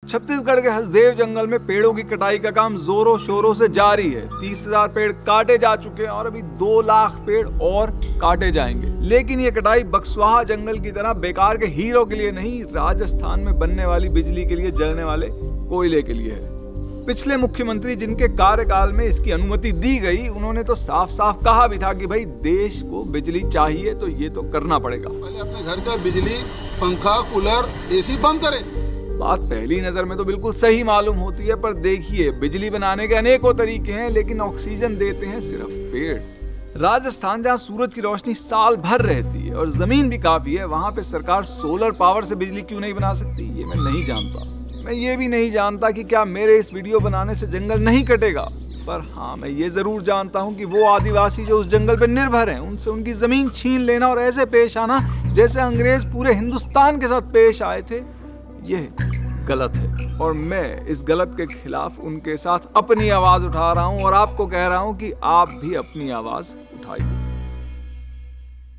छत्तीसगढ़ के हसदेव जंगल में पेड़ों की कटाई का काम जोरों शोरों से जारी है। 30,000 पेड़ काटे जा चुके हैं और अभी 2 लाख पेड़ और काटे जाएंगे। लेकिन ये कटाई बक्सवाहा जंगल की तरह बेकार के हीरो के लिए नहीं, राजस्थान में बनने वाली बिजली के लिए जलने वाले कोयले के लिए है। पिछले मुख्यमंत्री जिनके कार्यकाल में इसकी अनुमति दी गई, उन्होंने तो साफ साफ कहा भी था कि भाई देश को बिजली चाहिए तो ये तो करना पड़ेगा। पहले अपने घर का बिजली, पंखा, कूलर, एसी बंद करें। बात पहली नजर में तो बिल्कुल सही मालूम होती है, पर देखिए बिजली बनाने के अनेकों तरीके हैं, लेकिन ऑक्सीजन देते हैं सिर्फ पेड़। राजस्थान जहाँ सूरज की रोशनी साल भर रहती है और जमीन भी काफी है, वहाँ पे सरकार सोलर पावर से बिजली क्यों नहीं बना सकती, ये मैं नहीं जानता। मैं ये भी नहीं जानता कि क्या मेरे इस वीडियो बनाने से जंगल नहीं कटेगा, पर हाँ मैं ये जरूर जानता हूँ कि वो आदिवासी जो उस जंगल पर निर्भर हैं, उनसे उनकी जमीन छीन लेना और ऐसे पेश आना जैसे अंग्रेज पूरे हिंदुस्तान के साथ पेश आए थे, यह गलत है। और मैं इस गलत के खिलाफ उनके साथ अपनी आवाज उठा रहा हूं और आपको कह रहा हूं कि आप भी अपनी आवाज उठाइए।